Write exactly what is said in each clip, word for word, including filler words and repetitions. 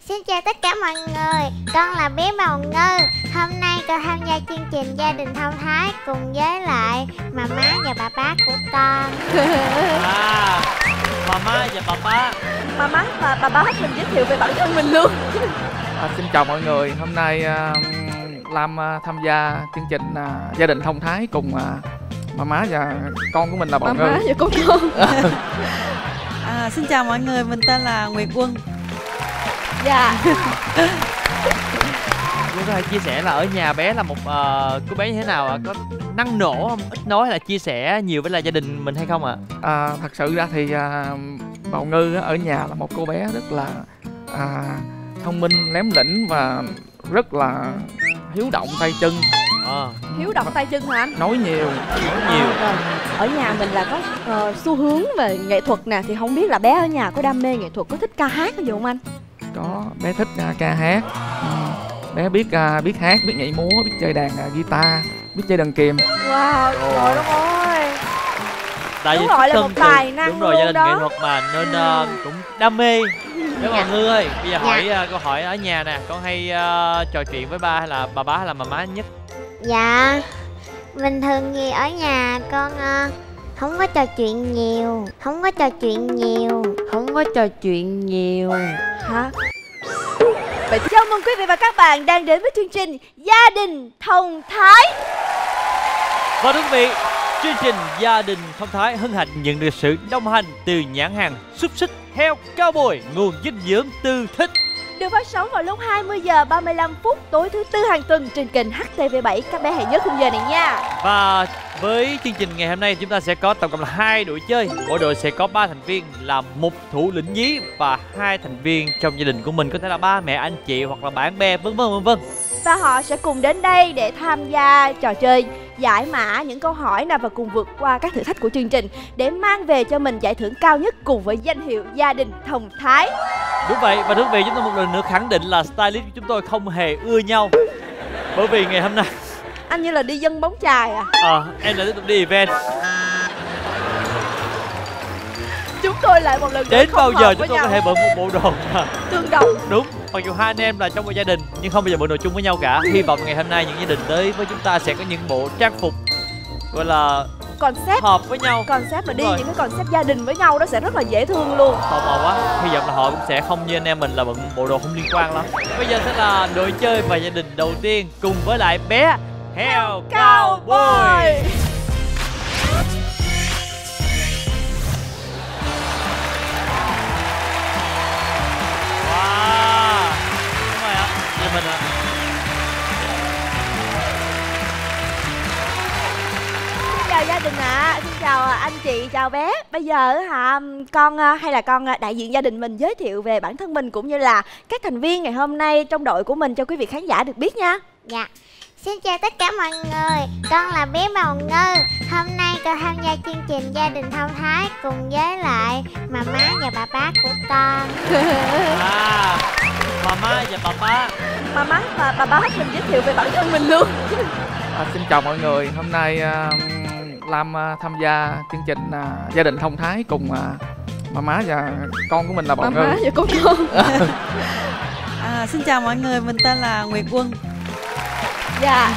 Xin chào tất cả mọi người, con là bé Bầu Ngư. Hôm nay con tham gia chương trình Gia đình thông thái cùng với lại mama và bà bá của con. À, mama và bà bá. Mama và bà bá mình giới thiệu về bản thân mình luôn. À, xin chào mọi người, hôm nay uh, Lam uh, tham gia chương trình uh, Gia đình thông thái cùng uh, mama và con của mình là Bầu Ngư. Mama và con con. À, xin chào mọi người, mình tên là Nguyệt Quân. Dạ. Chúng ta chia sẻ là ở nhà bé là một uh, cô bé như thế nào ạ? Có năng nổ không? Ít nói hay là chia sẻ nhiều với là gia đình mình hay không ạ? À, thật sự ra thì uh, Bầu Ngư ở nhà là một cô bé rất là uh, thông minh, lém lĩnh và rất là hiếu động tay chân. À. Hiếu động tay chân hả anh? Nói nhiều, nói nhiều. À, ở nhà mình là có uh, xu hướng về nghệ thuật nè, thì không biết là bé ở nhà có đam mê nghệ thuật, có thích ca hát cái gì không anh? Có, bé thích uh, ca hát. Ừ. Bé biết uh, biết hát, biết nhảy múa, biết chơi đàn uh, guitar, biết chơi đàn kìm. Wow, trời đất ơi. Tại Đúng vì rồi, là một từ, tài năng đúng rồi, luôn gia đình đó. nghệ thuật mà nên uh, cũng đam mê. Bé Bầu Ngư ơi, bây giờ Dạ. hỏi uh, câu hỏi ở nhà nè, con hay uh, trò chuyện với ba hay là bà bá hay là mama nhất? Dạ, bình thường thì ở nhà con uh, không có trò chuyện nhiều, không có trò chuyện nhiều, Không có trò chuyện nhiều. Hả? Vậy thì chào mừng quý vị và các bạn đang đến với chương trình Gia đình thông thái. Và thưa quý vị, chương trình Gia đình thông thái hân hạnh nhận được sự đồng hành từ nhãn hàng xúc xích heo cao bồi, nguồn dinh dưỡng tư thích. Được phát sóng vào lúc hai mươi giờ ba mươi lăm phút tối thứ tư hàng tuần trên kênh H T V bảy. Các bé hãy nhớ khung giờ này nha. Và với chương trình ngày hôm nay chúng ta sẽ có tổng cộng là hai đội chơi. Mỗi đội sẽ có ba thành viên là một thủ lĩnh nhí và hai thành viên trong gia đình của mình, có thể là ba mẹ, anh chị hoặc là bạn bè vân vân vân vân. Và họ sẽ cùng đến đây để tham gia trò chơi, giải mã những câu hỏi nào và cùng vượt qua các thử thách của chương trình để mang về cho mình giải thưởng cao nhất cùng với danh hiệu Gia đình thông thái. Đúng vậy, và thưa quý vị, chúng tôi một lần nữa khẳng định là stylist của chúng tôi không hề ưa nhau. Bởi vì ngày hôm nay Anh như là đi dân bóng chài à? Ờ, à, em đã tiếp tục đi event. Chúng tôi lại một lần nữa Đến không bao hợp giờ với chúng tôi nhau. có thể bận một bộ đồ mà tương đồng. đúng, mặc dù hai anh em là trong một gia đình nhưng không bao giờ bận đồ chung với nhau cả. Hy vọng ngày hôm nay những gia đình tới với chúng ta sẽ có những bộ trang phục gọi là Concept hợp với nhau. Concept mà đi Rồi. những cái concept gia đình với nhau đó sẽ rất là dễ thương luôn. Tò mò quá, hy vọng là họ cũng sẽ không như anh em mình là bận bộ đồ không liên quan lắm. Bây giờ sẽ là đội chơi và gia đình đầu tiên cùng với lại bé heo cao bồi. Wow, đúng rồi ạ, nhà mình ạ. Xin chào gia đình ạ, à. Xin chào anh chị, chào bé. Bây giờ hả, con hay là con đại diện gia đình mình giới thiệu về bản thân mình cũng như là các thành viên ngày hôm nay trong đội của mình cho quý vị khán giả được biết nha. dạ. Xin chào tất cả mọi người, con là bé Bầu Ngư. Hôm nay con tham gia chương trình Gia đình thông thái cùng với lại mama và bà bá của con. À, mama và bà bá. Mama và bà bá mình giới thiệu về bản thân mình luôn. À, xin chào mọi người, hôm nay uh, Lam uh, tham gia chương trình uh, Gia đình thông thái cùng uh, mama và con của mình là Bầu Ngư. Mama và con con. À, xin chào mọi người, mình tên là Nguyệt Quân. Dạ.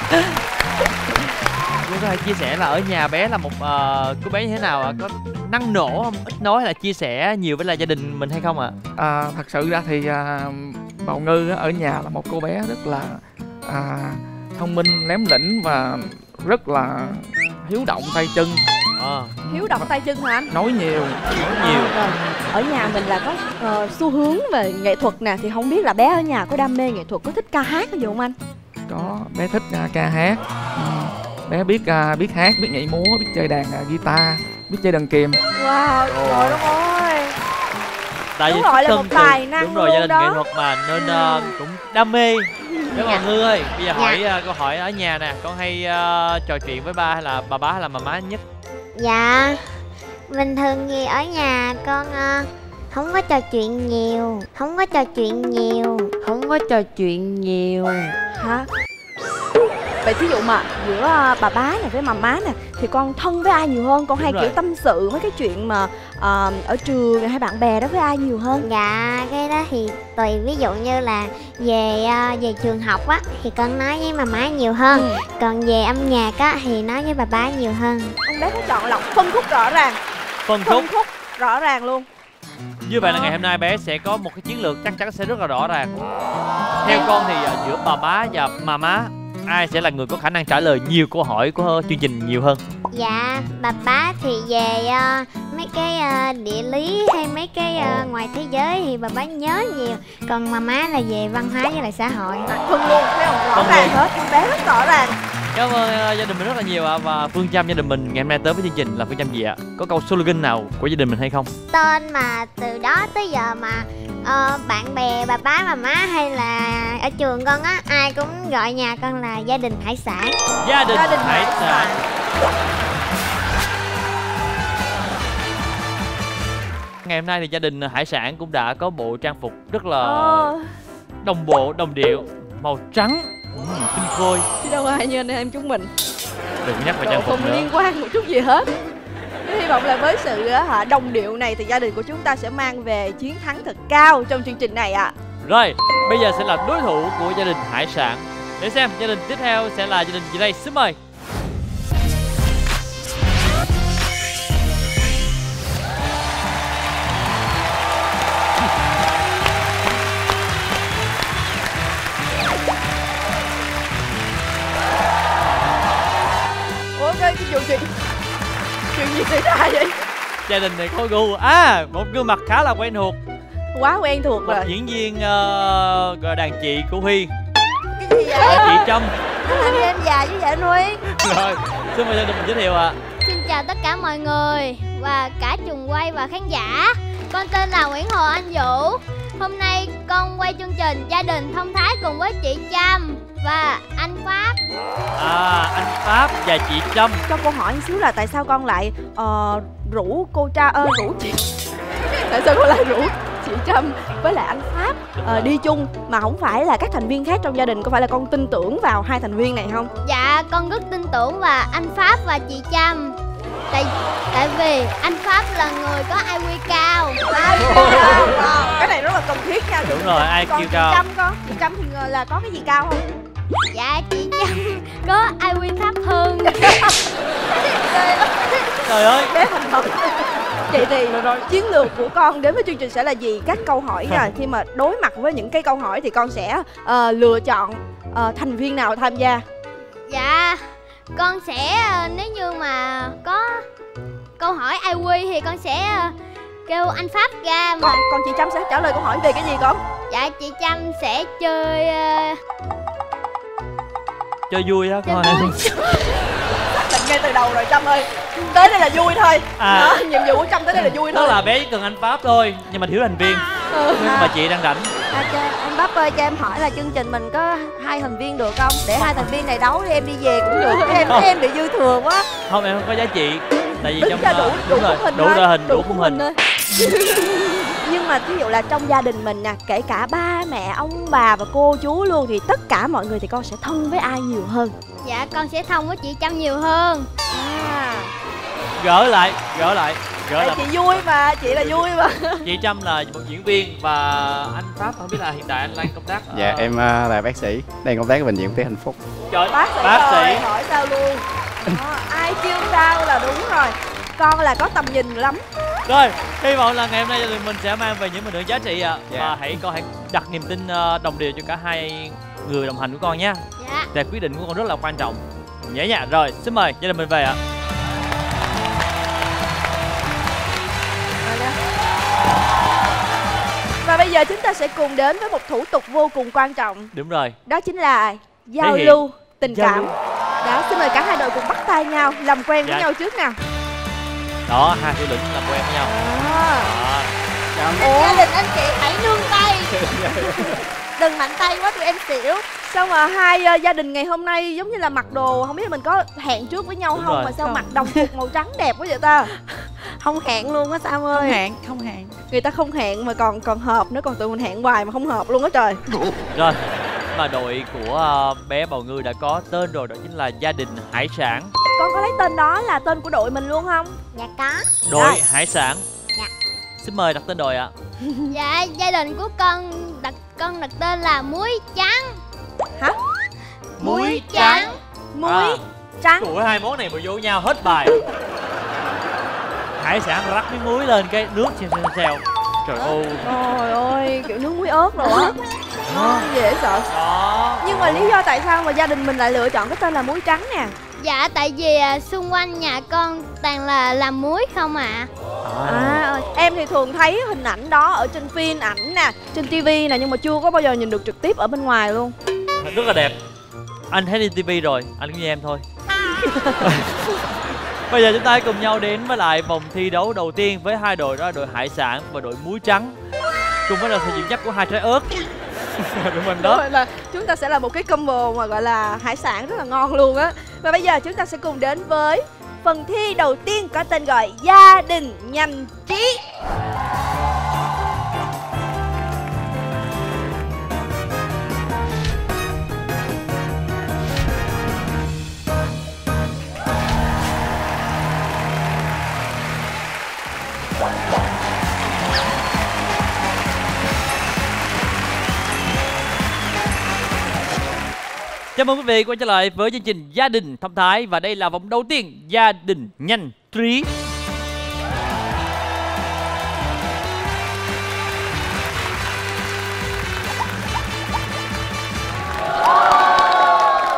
Chúng ta chia sẻ là ở nhà bé là một uh, cô bé như thế nào ạ? Có năng nổ không? Ít nói hay là chia sẻ nhiều với là gia đình mình hay không ạ? À, thật sự ra thì uh, Bầu Ngư ở nhà là một cô bé rất là uh, thông minh, lém lĩnh và rất là hiếu động tay chân. À. Hiếu động tay chân hả anh? Nói nhiều, nói nhiều. À, ở nhà mình là có uh, xu hướng về nghệ thuật nè, thì không biết là bé ở nhà có đam mê nghệ thuật, có thích ca hát cái gì không anh? Có, bé thích uh, ca hát. Ừ. Bé biết uh, biết hát, biết nhảy múa, biết chơi đàn uh, guitar, biết chơi đàn kìm. Wow, trời đất ơi. Tại Đúng vì rồi, là thân một từ- tài năng đúng rồi, luôn gia đình đó. nghệ thuật mà nên uh, cũng đam mê. Bé Bầu Ngư ơi, bây giờ Dạ. hỏi uh, câu hỏi ở nhà nè, con hay uh, trò chuyện với ba hay là bà bá hay là mama nhất? Dạ, bình thường thì ở nhà con uh, không có trò chuyện nhiều, không có trò chuyện nhiều, Không có trò chuyện nhiều. Hả? Vậy thí dụ mà giữa à, bà bá này với mama nè thì con thân với ai nhiều hơn? Con hay Đúng kiểu rồi. tâm sự mấy cái chuyện mà à, ở trường hay bạn bè đó với ai nhiều hơn? Dạ cái đó thì tùy, ví dụ như là về ờ, về trường học á thì con nói với má má nhiều hơn. Ừ. Còn về âm nhạc á thì nói với bà bá nhiều hơn. Ông bé có chọn lọc phân khúc rõ ràng, Phân khúc. phân khúc rõ ràng luôn. Như vậy là ngày hôm nay bé sẽ có một cái chiến lược chắc chắn sẽ rất là rõ ràng. Theo con thì à, giữa bà bá và mama, ai sẽ là người có khả năng trả lời nhiều câu hỏi của chương trình nhiều hơn? Dạ bà bá thì về ờ, mấy cái ờ, địa lý hay mấy cái ờ, ngoài thế giới thì bà bá nhớ nhiều. Còn mama là về văn hóa với lại xã hội. Phân luôn, thấy không? Rõ Phân ràng luôn. hết, em bé rất rõ ràng. Cảm ơn uh, gia đình mình rất là nhiều ạ. Và phương châm gia đình mình ngày hôm nay tới với chương trình là phương châm gì ạ? Có câu slogan nào của gia đình mình hay không? Tên mà từ đó tới giờ mà ờ, bạn bè bà bá bà má hay là ở trường con á ai cũng gọi nhà con là gia đình hải sản. Gia đình, Gia đình hải hải sản. Ngày hôm nay thì gia đình hải sản cũng đã có bộ trang phục rất là Ờ, đồng bộ, đồng điệu, màu trắng, ừ, tinh khôi. chứ đâu ai như anh em chúng mình. Đừng nhắc về Đồ trang phục không nữa. liên quan một chút gì hết. Hy vọng là với sự á, hả, đồng điệu này thì gia đình của chúng ta sẽ mang về chiến thắng thật cao trong chương trình này ạ. Rồi, bây giờ sẽ là đối thủ của gia đình hải sản. Để xem gia đình tiếp theo sẽ là gia đình gì đây, xin mời. Ủa cái chuyện chuyện chuyện gì xảy ra vậy? Gia đình này có gu. À, một gương mặt khá là quen thuộc. Quá quen thuộc Một rồi. diễn viên uh, gọi là đàn chị của Huy, Cái gì vậy? là chị Trâm. Anh em già chứ vậy anh Huy? Rồi, xin mời gia đình mình giới thiệu ạ. Xin chào tất cả mọi người và cả trường quay và khán giả. Con tên là Nguyễn Hồ Anh Vũ. Hôm nay con quay chương trình Gia đình thông thái cùng với chị Trâm và anh Pháp. À, anh Pháp và chị Trâm. Cho câu hỏi một xíu là tại sao con lại ờ, rủ cô cha ơ rủ chị tại sao con lại rủ chị Trâm với lại anh Pháp ờ, đi chung mà không phải là các thành viên khác trong gia đình? Có phải là con tin tưởng vào hai thành viên này không? Dạ con rất tin tưởng vào anh Pháp và chị Trâm. Tại tại vì anh Pháp là người có i kiu cao. Wow, cái này rất là cần thiết nha. Đúng rồi, Còn i kiu chị cao. Trâm con, chị Trâm thì ngờ là có cái gì cao không? Dạ chị Trâm có i kiu thấp hơn. Trời ơi. Bé thành thật. Vậy thì chiến lược của con đến với chương trình sẽ là gì? Các câu hỏi nha, khi mà đối mặt với những cái câu hỏi thì con sẽ ờ, lựa chọn ờ, thành viên nào tham gia? Dạ con sẽ ờ, nếu như mà có câu hỏi i kiu thì con sẽ ờ, kêu anh Pháp ra mà. Còn, còn chị Trâm sẽ trả lời câu hỏi về cái gì con? Dạ chị Trâm sẽ chơi ờ, Chơi vui á chơi coi. vui. Định ngay từ đầu rồi Trâm ơi. Tới đây là vui thôi. À. Đó, nhiệm vụ của Trâm tới đây là vui Đó thôi. là bé chỉ cần anh Pháp thôi, nhưng mà thiếu thành viên. Nhưng mà chị đang rảnh. À, cho, anh Bắp ơi, cho em hỏi là chương trình mình có hai thành viên được không? Để hai thành viên này đấu thì em đi về cũng được. Chứ em thấy em bị dư thừa quá. Không, em không có giá trị. Tại vì Đứng trong ra đủ, ờ, đủ đúng rồi, khung hình đủ thôi. ra hình, đủ khung hình. thôi. Nhưng mà ví dụ là trong gia đình mình nè, kể cả ba mẹ, ông bà và cô chú luôn, thì tất cả mọi người thì con sẽ thân với ai nhiều hơn? Dạ con sẽ thông với chị Trâm nhiều hơn. À, Gỡ lại, gỡ lại, gỡ tại lại. chị vui mà, chị là vui mà. Chị Trâm là một diễn viên và anh Pháp không biết là hiện tại anh đang công tác ở... Dạ em à, là bác sĩ, đang công tác ở bệnh viện Quốc tế Hạnh Phúc. Trời, Bác sĩ bác rồi, sĩ. hỏi sao luôn. Đó, ai kêu sao là đúng rồi. Con là có tầm nhìn lắm. Rồi, hy vọng là ngày hôm nay gia đình mình sẽ mang về những bình luận giá trị ạ. Dạ. Và hãy con hãy đặt niềm tin ờ, đồng đều cho cả hai người đồng hành của con nhé. Dạ. Để quyết định của con rất là quan trọng. Nhớ nha. Rồi, xin mời gia đình mình về ạ. Và bây giờ chúng ta sẽ cùng đến với một thủ tục vô cùng quan trọng. Đúng rồi. Đó chính là giao Thể hiện. lưu tình Giao cảm. lưu. Đó, xin mời cả hai đội cùng bắt tay nhau, làm quen với Dạ. nhau trước nào. Đó, hai thủ lĩnh làm quen với nhau. À. Đó. Gia đình anh chị hãy nương tay. Đừng mạnh tay quá tụi em xỉu. Sao mà hai uh, gia đình ngày hôm nay giống như là mặc đồ, không biết là mình có hẹn trước với nhau Đúng không rồi. mà sao Không. mặc đồng phục màu trắng đẹp quá vậy ta? Không hẹn luôn á Sam Không ơi. hẹn, không hẹn. Người ta không hẹn mà còn còn hợp nữa, còn tụi mình hẹn hoài mà không hợp luôn á trời. Rồi, mà đội của uh, bé Bào Ngư đã có tên rồi, đó chính là Gia Đình Hải Sản. Con có lấy tên đó là tên của đội mình luôn không? Dạ có. Đội Rồi. Hải Sản. Dạ. Xin mời đặt tên đội ạ. Dạ, gia đình của con đặt con đặt tên là Muối Trắng. Hả? Muối trắng. Muối À, trắng. Tụi hai món này mà vô nhau hết bài. Hải sản rắc miếng muối lên cái nước xèo xèo xèo. Trời ơi. Trời ơi, kiểu nước muối ớt rồi á. Ngon dễ sợ. Đó. Nhưng mà lý do tại sao mà gia đình mình lại lựa chọn cái tên là muối trắng nè? Dạ, tại vì à, xung quanh nhà con toàn là làm muối không ạ. À. À, em thì thường thấy hình ảnh đó ở trên phim ảnh nè, trên tivi nè, nhưng mà chưa có bao giờ nhìn được trực tiếp ở bên ngoài luôn. Rất là đẹp. Anh thấy trên tivi rồi, anh cũng như em thôi. Bây giờ chúng ta hãy cùng nhau đến với lại vòng thi đấu đầu tiên với hai đội, đó là đội Hải Sản và đội Muối Trắng, cùng với là sự dẫn dắt của hai trái ớt. Đúng mình đó. Đúng rồi, là chúng ta sẽ là một cái combo mà gọi là hải sản rất là ngon luôn á. Và bây giờ chúng ta sẽ cùng đến với phần thi đầu tiên có tên gọi Gia Đình Nhanh Trí. Chào mừng quý vị quay trở lại với chương trình Gia Đình Thông Thái, và đây là vòng đầu tiên Gia Đình Nhanh Trí.